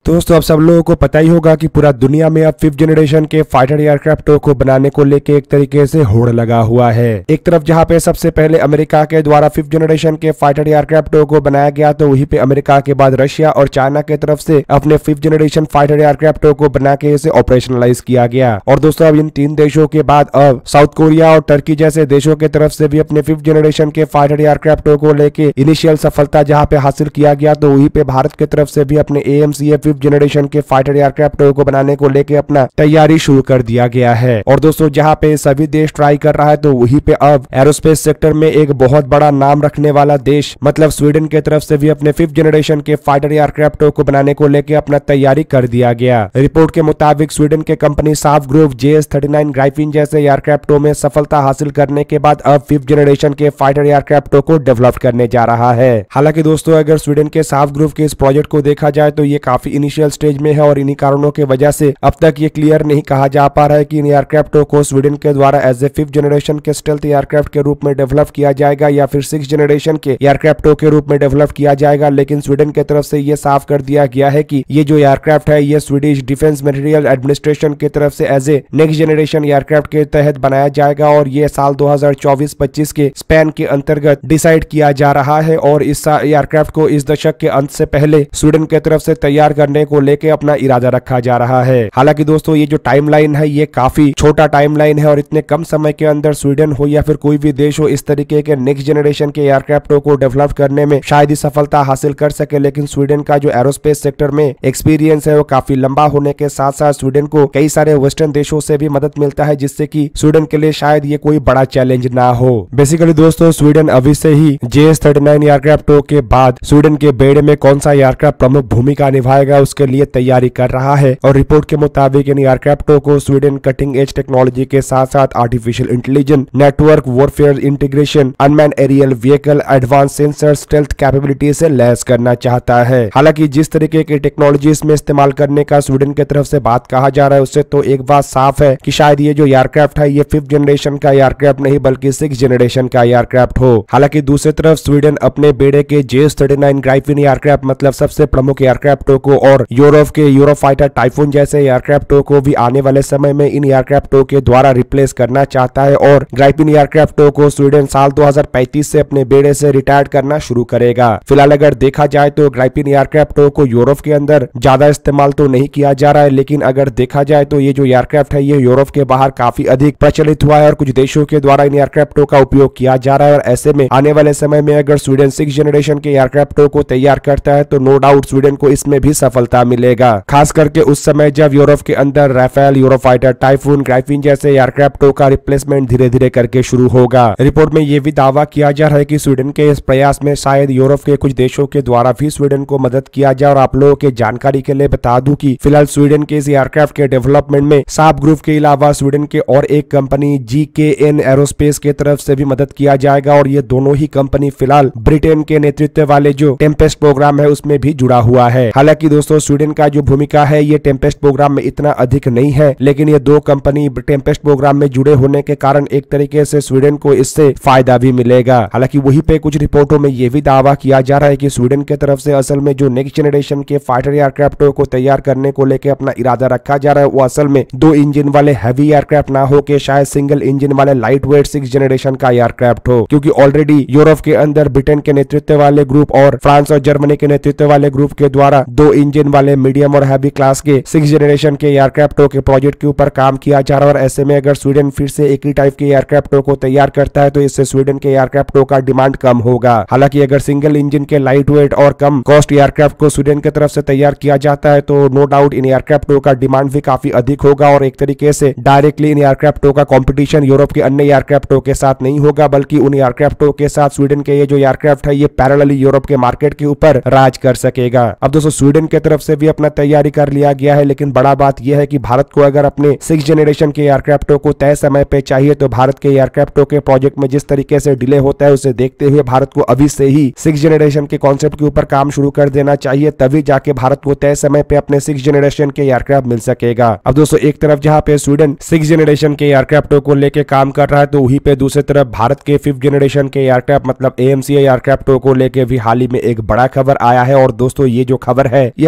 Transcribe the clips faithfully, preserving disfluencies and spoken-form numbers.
दोस्तों, अब सब लोगों को पता ही होगा कि पूरा दुनिया में अब फिफ्थ जनरेशन के फाइटर एयरक्राफ्टों को बनाने को लेके एक तरीके से होड़ लगा हुआ है। एक तरफ जहां पे सबसे पहले अमेरिका के द्वारा फिफ्थ जनरेशन के फाइटर एयरक्राफ्टों को बनाया गया, तो वहीं पे अमेरिका के बाद रशिया और चाइना के तरफ से अपने फिफ्थ जनरेशन फाइटर एयरक्राफ्टों को बना के इसे ऑपरेशनलाइज किया गया। और दोस्तों, अब इन तीन देशों के बाद अब साउथ कोरिया और टर्की जैसे देशों के तरफ से भी अपने फिफ्थ जनरेशन के फाइटर एयरक्राफ्टों को लेके इनिशियल सफलता जहां पे हासिल किया गया, तो वहीं पे भारत की तरफ से भी अपने A M C A generation के फाइटर एयरक्राफ्टों को बनाने को लेके अपना तैयारी शुरू कर दिया गया है। और दोस्तों, जहां पे सभी देश ट्राई कर रहा है, तो वहीं पे अब एरोस्पेस सेक्टर में एक बहुत बड़ा नाम रखने वाला देश मतलब स्वीडन के तरफ से भी अपने फिफ्थ जनरेशन के फाइटर एयरक्राफ्टों को बनाने को लेके अपना तैयारी कर दिया गया। रिपोर्ट के मुताबिक स्वीडन के company Saab group J S thirty nine Gripen जैसे एयरक्राफ्टों में सफलता हासिल करने के बाद अब फिफ्थ जनरेशन के फाइटर एयरक्राफ्टों को डेवलप करने जा रहा है। हालांकि दोस्तों, अगर स्वीडन के साफ ग्रुप के इस प्रोजेक्ट को देखा जाए तो ये काफी इनिशियल स्टेज में है और इन्हीं कारणों की वजह से अब तक ये क्लियर नहीं कहा जा पा रहा है कि इन एयरक्राफ्टों को स्वीडन के द्वारा एज ए फिफ्थ जनरेशन के स्टेल्थ एयरक्राफ्ट के रूप में डेवलप किया जाएगा या फिर सिक्स जनरेशन के एयरक्राफ्टों के रूप में डेवलप किया जाएगा। लेकिन स्वीडन की तरफ से ये साफ कर दिया गया है कि ये जो एयरक्राफ्ट है ये स्वीडिश डिफेंस मटेरियल एडमिनिस्ट्रेशन की तरफ से as a next generation aircraft के तहत बनाया जाएगा और ये साल दो हजार चौबीस पच्चीस के स्पैन के अंतर्गत डिसाइड किया जा रहा है। और इस एयरक्राफ्ट को इस दशक के अंत से पहले स्वीडन की तरफ से तैयार करने को लेकर अपना इरादा रखा जा रहा है। हालांकि दोस्तों, ये जो टाइमलाइन है ये काफी छोटा टाइमलाइन है और इतने कम समय के अंदर स्वीडन हो या फिर कोई भी देश हो इस तरीके के नेक्स्ट जनरेशन के एयरक्राफ्टों को डेवलप करने में शायद ही सफलता हासिल कर सके। लेकिन स्वीडन का जो एरोस्पेस सेक्टर में एक्सपीरियंस है वो काफी लंबा होने के साथ साथ स्वीडन को कई सारे वेस्टर्न देशों से भी मदद मिलता है, जिससे कि स्वीडन के लिए शायद ये कोई बड़ा चैलेंज ना हो। बेसिकली दोस्तों, स्वीडन अभी से ही जे एस थर्टी नाइन एयरक्राफ्टों के बाद स्वीडन के बेड़े में कौन सा एयरक्राफ्ट प्रमुख भूमिका निभाएगा उसके लिए तैयारी कर रहा है। और रिपोर्ट के मुताबिक इन एयरक्राफ्टों को स्वीडन कटिंग एज टेक्नोलॉजी के साथ साथ artificial intelligence, network warfare integration, unmanned aerial vehicle, advance sensor, stealth capability से लैस करना चाहता है। हालांकि जिस तरीके की टेक्नोलॉजी इसमें इस्तेमाल करने का स्वीडन की तरफ से बात कहा जा रहा है उससे तो एक बात साफ है कि शायद ये जो एयरक्राफ्ट है ये फिफ्थ जनरेशन का एयरक्राफ्ट नहीं बल्कि सिक्स जनरेशन का एयरक्राफ्ट हो। हालांकि दूसरी तरफ स्वीडन अपने बेड़े के J S thirty nine Gripen aircraft मतलब सबसे प्रमुख एयरक्राफ्टों को और यूरोप के यूरोफाइटर टाइफून जैसे एयरक्राफ्टों को भी आने वाले समय में इन एयरक्राफ्टों के द्वारा रिप्लेस करना चाहता है। और ग्राइफिन एयरक्राफ्टों को स्वीडन साल दो हजार पैंतीस से अपने बेड़े से रिटायर करना शुरू करेगा। फिलहाल अगर देखा जाए तो ग्राइफिन एयरक्राफ्टों को यूरोप के अंदर ज्यादा इस्तेमाल तो नहीं किया जा रहा है, लेकिन अगर देखा जाए तो ये जो एयरक्राफ्ट है ये यूरोप के बाहर काफी अधिक प्रचलित हुआ है और कुछ देशों के द्वारा इन एयरक्राफ्टों का उपयोग किया जा रहा है। और ऐसे में आने वाले समय में अगर स्वीडन सिक्स जनरेशन के एयरक्राफ्टों को तैयार करता है तो नो डाउट स्वीडन को इसमें भी सफलता मिलेगा, खास करके उस समय जब यूरोप के अंदर राफेल, यूरोफाइटर टाइफून, ग्राइफिन जैसे एयरक्राफ्टों का रिप्लेसमेंट धीरे धीरे करके शुरू होगा। रिपोर्ट में यह भी दावा किया जा रहा है कि स्वीडन के इस प्रयास में शायद यूरोप के कुछ देशों के द्वारा भी स्वीडन को मदद किया जाए। और आप लोगों के जानकारी के लिए बता दूं कि फिलहाल स्वीडन के इस एयरक्राफ्ट के डेवलपमेंट में साफ ग्रुप के अलावा स्वीडन के और एक कंपनी जी के एन एरोस्पेस के तरफ से भी मदद किया जाएगा। और ये दोनों ही कंपनी फिलहाल ब्रिटेन के नेतृत्व वाले जो टेम्पेस्ट प्रोग्राम है उसमें भी जुड़ा हुआ है। हालांकि दोस्तों, स्वीडन का जो भूमिका है ये टेम्पेस्ट प्रोग्राम में इतना अधिक नहीं है, लेकिन ये दो कंपनी टेम्पेस्ट प्रोग्राम में जुड़े होने के कारण एक तरीके से स्वीडन को इससे फायदा भी मिलेगा। हालांकि वहीं पे कुछ रिपोर्टों में यह भी दावा किया जा रहा है कि स्वीडन की तरफ से असल में जो नेक्स्ट जनरेशन के फाइटर एयरक्राफ्टों को तैयार करने को लेकर अपना इरादा रखा जा रहा है वो असल में दो इंजन वाले हैवी एयरक्राफ्ट ना हो के शायद सिंगल इंजन वाले लाइट वेट सिक्स जनरेशन का एयरक्राफ्ट हो, क्योंकि ऑलरेडी यूरोप के अंदर ब्रिटेन के नेतृत्व वाले ग्रुप और फ्रांस और जर्मनी के नेतृत्व वाले ग्रुप के द्वारा दो इंजन वाले मीडियम और हैवी क्लास के सिक्स जनरेशन के एयरक्राफ्टों के प्रोजेक्ट के ऊपर काम किया जा रहा है। और ऐसे में अगर स्वीडन फिर से एक ही टाइप के एयरक्राफ्टों को तैयार करता है तो इससे स्वीडन के एयरक्राफ्टों का डिमांड कम होगा। हालांकि अगर सिंगल इंजन के लाइट वेट और कम कॉस्ट एयरक्राफ्ट को स्वीडन की तरफ से तैयार किया जाता है तो नो डाउट इन एयरक्राफ्टों का डिमांड भी काफी अधिक होगा और एक तरीके से डायरेक्टली इन एयरक्राफ्टों का कंपटीशन यूरोप के अन्य एयरक्राफ्टों के साथ नहीं होगा, बल्कि उन एयरक्राफ्टों के साथ स्वीडन के ये जो एयरक्राफ्ट है ये पैरेलली यूरोप के मार्केट के ऊपर राज कर सकेगा। अब दोस्तों, स्वीडन की तरफ से भी अपना तैयारी कर लिया गया है, लेकिन बड़ा बात यह है कि भारत को अगर अपने सिक्स जनरेशन के एयरक्राफ्टों को तय समय पे चाहिए तो भारत के एयरक्राफ्टों के प्रोजेक्ट में जिस तरीके से डिले होता है उसे देखते हुए भारत को अभी से ही सिक्स जनरेशन के कॉन्सेप्ट के ऊपर काम शुरू कर देना चाहिए, तभी जाके भारत को तय समय पे अपने सिक्स जनरेशन के एयरक्राफ्ट मिल सकेगा। अब दोस्तों, एक तरफ जहां पे स्वीडन सिक्स जनरेशन के एयरक्राफ्टों को लेके काम कर रहा है तो वहीं पे दूसरी तरफ भारत के फिफ्थ जनरेशन के एयरक्राफ्ट मतलब ए एम सी ए एयरक्राफ्टों को लेके भी हाल ही में एक बड़ा खबर आया है। और दोस्तों, ये जो खबर है ये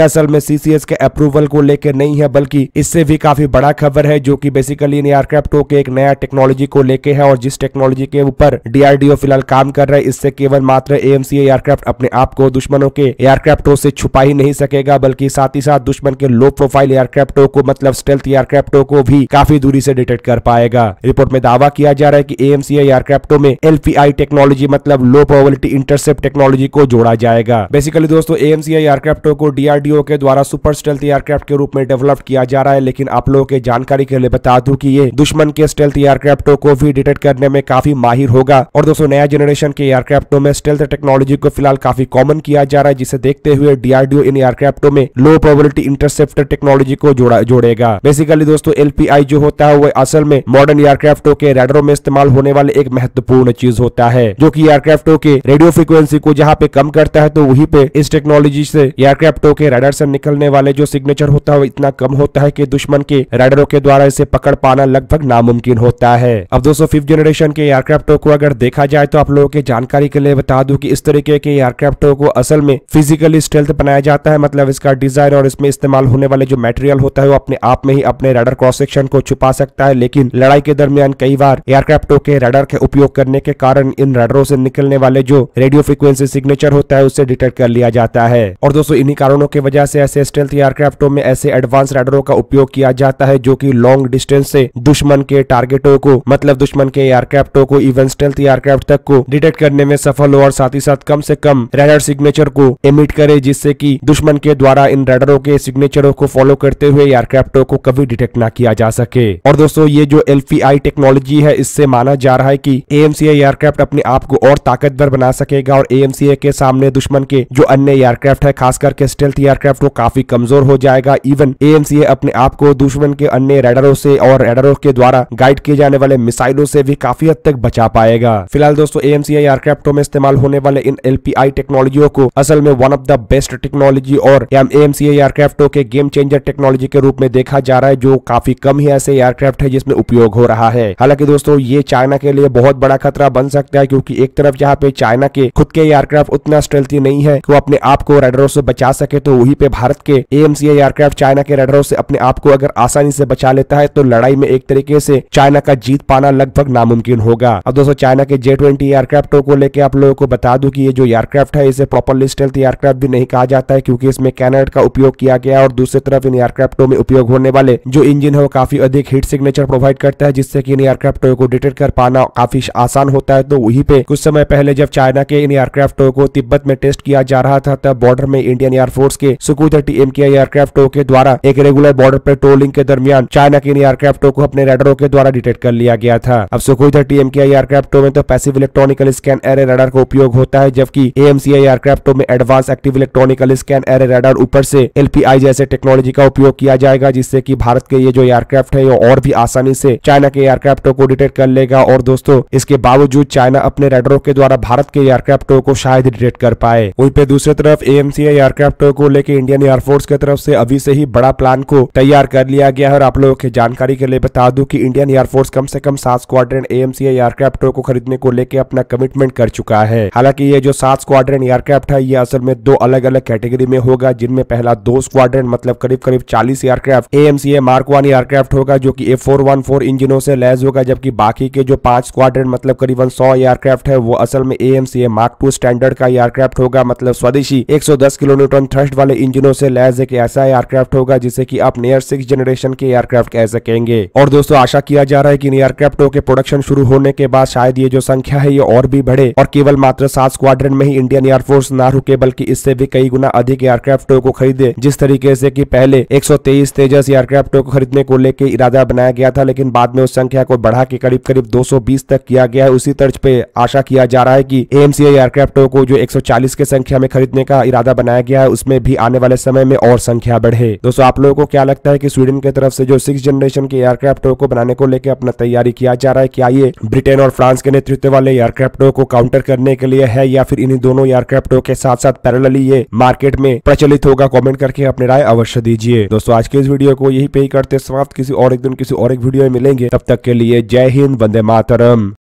असल में सीसीएस के अप्रूवल को लेकर नहीं है, बल्कि इससे भी काफी बड़ा खबर है, जो कि बेसिकली इन एयरक्राफ्टों के एक नया टेक्नोलॉजी को लेके है। और जिस टेक्नोलॉजी के ऊपर डीआरडीओ फिलहाल काम कर रहा है, इससे केवल मात्र एएमसीए एयरक्राफ्ट अपने आप को दुश्मनों के एयरक्राफ्टों से छुपा ही नहीं सकेगा, बल्कि साथ ही साथ दुश्मन के लो प्रोफाइल एयरक्राफ्टों को, मतलब स्टेल्थ एयरक्राफ्टों को भी काफी दूरी से डिटेक्ट कर पाएगा। रिपोर्ट में दावा किया जा रहा है कि एएमसीए एयरक्राफ्टों में एलपीआई टेक्नोलॉजी, मतलब लो प्रोबेबिलिटी इंटरसेप्ट टेक्नोलॉजी को जोड़ा जाएगा। बेसिकली दोस्तों, एएमसीए एयरक्राफ्टों को डीआरडीओ के द्वारा सुपर स्टेल्थ एयरक्राफ्ट के रूप में डेवलप किया जा रहा है, लेकिन आप लोगों के जानकारी के लिए बता दूं कि ये दुश्मन के स्टेल्थ एयरक्राफ्टों को भी डिटेक्ट करने में काफी माहिर होगा। और दोस्तों, नया जनरेशन के एयरक्राफ्टों में स्टेल्थ टेक्नोलॉजी को फिलहाल काफी कॉमन किया जा रहा है, जिसे देखते हुए डीआरडीओ इन एयरक्राफ्टों में लो प्रोबेबिलिटी इंटरसेप्टर टेक्नोलॉजी को जोड़ा जोड़ेगा। बेसिकली दोस्तों, एलपीआई जो होता है वो असल में मॉडर्न एयरक्राफ्टों के रडारों में इस्तेमाल होने वाले एक महत्वपूर्ण चीज होता है, जो कि एयरक्राफ्टों के रेडियो फ्रीक्वेंसी को जहां पे कम करता है, तो वहीं पे इस टेक्नोलॉजी से एयरक्राफ्टों के रडार से निकलने वाले जो सिग्नेचर होता है वो इतना कम होता है कि दुश्मन के रडारों के द्वारा इसे पकड़ पाना लगभग नामुमकिन होता है। अब दोस्तों, फिफ्थ जनरेशन के एयरक्राफ्टों को अगर देखा जाए तो आप लोगों के जानकारी के लिए बता दूं कि इस तरीके के एयरक्राफ्टों को असल में फिजिकली स्टेल्थ बनाया जाता है, मतलब इसका डिजाइन और इसमें इस्तेमाल होने वाले जो मटेरियल होता है वो अपने आप में ही अपने रडार क्रॉस सेक्शन को छुपा सकता है, लेकिन लड़ाई के दरमियान कई बार एयरक्राफ्टों के रडार के उपयोग करने के कारण इन रडारों से निकलने वाले जो रेडियो फ्रीक्वेंसी सिग्नेचर होता है उससे डिटेक्ट कर लिया जाता है। और दोस्तों, इन्हीं कारणों की वजह से ऐसे स्टेल्थ एयरक्राफ्टों में ऐसे एडवांस रडारों का उपयोग किया जाता है, जो कि लॉन्ग डिस्टेंस से दुश्मन के टारगेटों को, मतलब दुश्मन के एयरक्राफ्टों को, इवन स्टेल्थ एयरक्राफ्ट तक को डिटेक्ट करने में सफल हो और साथ ही साथ कम से कम रडार सिग्नेचर को एमिट करे, जिससे कि दुश्मन के द्वारा इन रडारों के सिग्नेचरों को फॉलो करते हुए एयरक्राफ्टों को कभी डिटेक्ट ना किया जा सके। और दोस्तों, ये जो एलपीआई टेक्नोलॉजी है, इससे माना जा रहा है कि एएमसीए एयरक्राफ्ट अपने आप को और ताकतवर बना सकेगा और एएमसीए के सामने दुश्मन के जो अन्य एयरक्राफ्ट है, खास करके स्टेल्थ एयरक्राफ्ट, वो काफी कमजोर हो जाएगा। इवन एएमसीए अपने आप को दुश्मन के अन्य रडारों से और रडारों के द्वारा गाइड किए जाने वाले मिसाइलों से भी काफी हद तक बचा पाएगा। फिलहाल दोस्तों, एएमसीए एयरक्राफ्टों में इस्तेमाल होने वाले इन एलपीआई टेक्नोलॉजियों को असल में one of the best technology और एएमसीए एयरक्राफ्टों के गेम चेंजर टेक्नोलॉजी के रूप में देखा जा रहा है, जो काफी कम ही ऐसे एयरक्राफ्ट है जिसमें उपयोग हो रहा है। हालांकि दोस्तों, ये चाइना के लिए बहुत बड़ा खतरा बन सकता है, क्योंकि एक तरफ जहाँ पे चाइना के खुद के एयरक्राफ्ट उतना स्टेल्थी नहीं है कि वो अपने आप को रडारों से बचा सके, तो वहीं पे भारत के एएमसीए एयरक्राफ्ट चाइना के रडारों से अपने आप को अगर आसानी से बचा लेता है, तो लड़ाई में एक तरीके से चाइना का जीत पाना लगभग नामुमकिन होगा। अब दोस्तों, चाइना के जे ट्वेंटी एयरक्राफ्टों को लेकर आप लोगों को बता दूं कि ये जो एयरक्राफ्ट है, इसे प्रॉपरली स्टेल्थ एयरक्राफ्ट भी नहीं कहा जाता है, क्योंकि इसमें कैनट का उपयोग किया गया है और दूसरी तरफ इन एयरक्राफ्टों में उपयोग होने वाले जो इंजन है वो काफी अधिक हीट सिग्नेचर प्रोवाइड करता है, जिससे कि इन एयरक्राफ्टों को डिटेक्ट कर पाना काफी आसान होता है। तो वहीं पे कुछ समय पहले जब चाइना के इन एयरक्राफ्टों को तिब्बत में टेस्ट किया जा रहा था, तब बॉर्डर में इंडियन एयरफोर्स के सुखोई थर्टी एम के एयरक्राफ्टों के द्वारा एक रेगुलर बॉर्डर पेट्रोलिंग के दरमियान चाइना के इन एयरक्राफ्टों को अपने रडारों के द्वारा डिटेक्ट कर लिया गया था। अब सुखोई थर्टी एम के एयरक्राफ्टों में तो passive electronical scan array radar का उपयोग होता है, जबकि एएमसीए एयरक्राफ्टों में advance active electronical scan array radar ऊपर से एलपीआई जैसे टेक्नोलॉजी का उपयोग किया जाएगा, जिससे कि भारत के ये जो एयरक्राफ्ट है ये और भी आसानी से चाइना के एयरक्राफ्टों को डिटेक्ट कर लेगा। और दोस्तों, इसके बावजूद चाइना अपने रडारों के द्वारा भारत के एयरक्राफ्टों को शायद डिटेक्ट कर पाए। वहीं पे दूसरी तरफ एएमसीए एयरक्राफ्टों को लेकर इंडियन एयरफोर्स की तरफ से अभी से ही बड़ा प्लान को तैयार कर लिया गया है। और आप लोगों की जानकारी के लिए बता दूं कि इंडियन एयरफोर्स कम से कम सात स्क्वाड्रन एएमसीए एयरक्राफ्टों को खरीदने को लेकर अपना कमिटमेंट कर चुका है। हालांकि ये जो सात स्क्वाड्रन एयरक्राफ्ट है, ये असल में दो अलग अलग कैटेगरी में होगा, जिनमें पहला दो स्क्वाड्रन मतलब करीब करीब चालीस aircraft AMCA mark one aircraft होगा, जो कि ए फोर वन फोर इंजनों से लैस होगा, जबकि बाकी के जो पांच स्क्वाड्रन मतलब करीबन सौ एयरक्राफ्ट है वो असल में एएमसीए मार्क टू स्टैंडर्ड का एयरक्राफ्ट होगा, मतलब स्वदेशी एक सौ दस किलो न्यूटन थ्रस्ट वाले इंजनों से लैस एक ऐसा एयरक्राफ्ट होगा जिसे कि आप नियर सिक्स जनरेशन के एयरक्राफ्ट कह सकेंगे। और दोस्तों, आशा किया जा रहा है कि इन एयरक्राफ्टों के प्रोडक्शन शुरू होने के बाद शायद ये जो संख्या है ये और भी बढ़े और केवल मात्र सात स्क्वाड्रन में ही इंडियन एयरफोर्स ना रुके, बल्कि इससे भी कई गुना अधिक एयरक्राफ्टों को खरीदे। जिस तरीके से कि पहले एक सौ तेईस तेजस एयरक्राफ्टों को खरीदने को लेकर इरादा बनाया गया था, लेकिन बाद में उस संख्या को बढ़ा के करीब करीब दो सौ बीस तक किया गया है। उसी तर्ज पे आशा किया जा रहा है कि एएमसीए एयरक्राफ्टों को जो एक सौ चालीस के संख्या में खरीदने का इरादा बनाया गया है, उसमें भी आने वाले समय में और संख्या बढ़े। दोस्तों, आप लोगों को क्या लगता है कि स्वीडन की तरफ से जो सिक्स जनरेशन के एयरक्राफ्टों को बनाने को लेकर अपना तैयारी किया जा रहा है, क्या ये ब्रिटेन और फ्रांस के नेतृत्व वाले एयरक्राफ्टों को काउंटर करने के लिए है, या फिर इन्हीं दोनों एयरक्राफ्टों के साथ साथ पैरेलली ये मार्केट में प्रचलित होगा? कमेंट करके अपनी राय अवश्य दीजिए। दोस्तों, आज के इस वीडियो को यही पे ही करते समाप्त। किसी और एक दिन किसी और एक वीडियो में मिलेंगे, तब तक के लिए जय हिंद, वंदे मातरम।